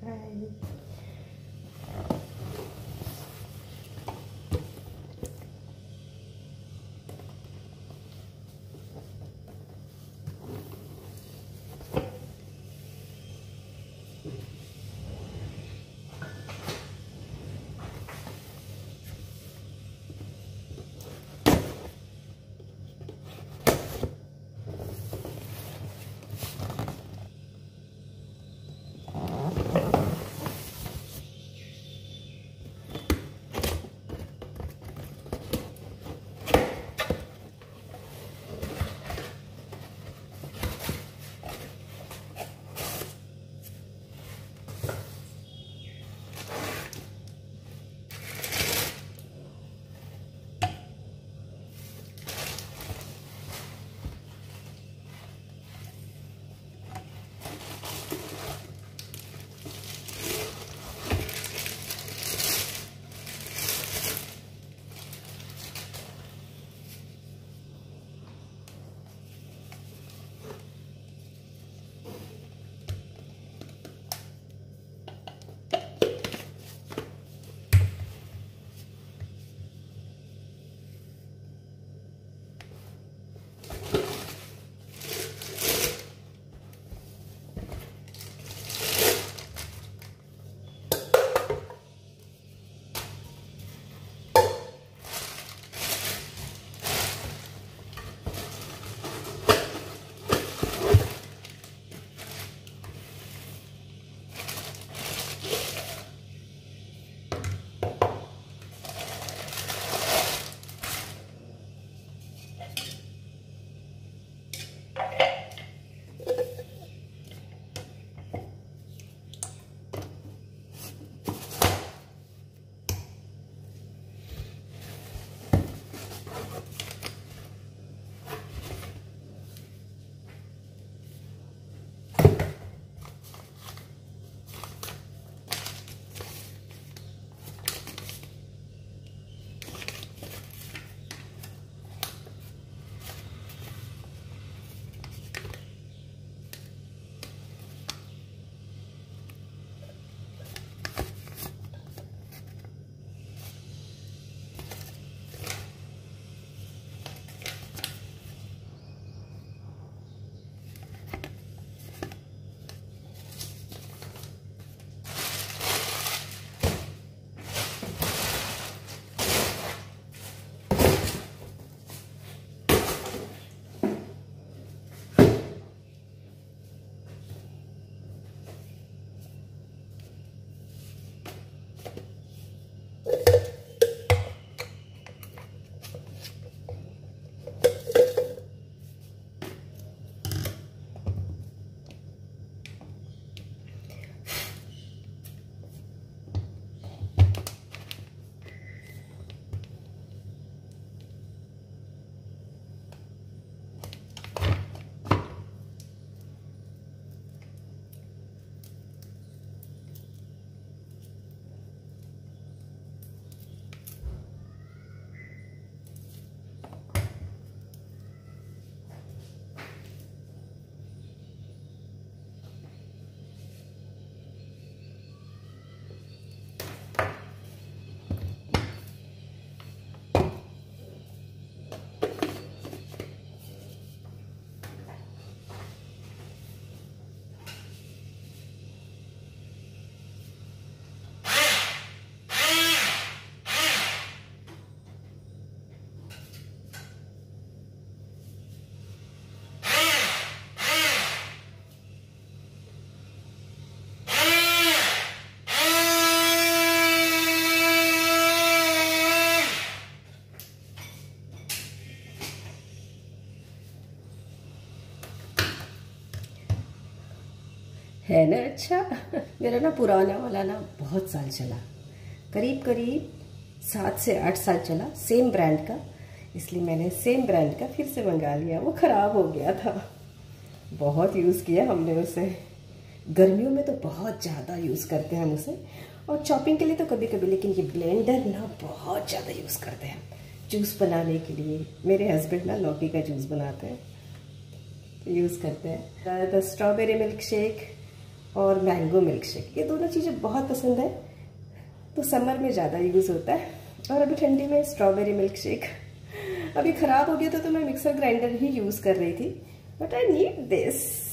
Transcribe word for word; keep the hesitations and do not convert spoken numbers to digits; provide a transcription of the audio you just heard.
Bye. है ना अच्छा। मेरा ना पुराना वाला ना बहुत साल चला, करीब करीब सात से आठ साल चला, सेम ब्रांड का। इसलिए मैंने सेम ब्रांड का फिर से मंगा लिया। वो ख़राब हो गया था, बहुत यूज़ किया हमने उसे। गर्मियों में तो बहुत ज़्यादा यूज़ करते हैं हम उसे, और चॉपिंग के लिए तो कभी कभी। लेकिन ये ब्लेंडर ना बहुत ज़्यादा यूज़ करते हैं जूस बनाने के लिए। मेरे हस्बैंड ना लौकी का जूस बनाते हैं तो यूज़ करते हैं। द स्ट्रॉबेरी मिल्क शेक और मैंगो मिल्क शेक, ये दोनों चीज़ें बहुत पसंद है, तो समर में ज़्यादा यूज़ होता है। और अभी ठंडी में स्ट्रॉबेरी मिल्क शेक, अभी ख़राब हो गया था तो मैं मिक्सर ग्राइंडर ही यूज़ कर रही थी, बट आई नीड दिस।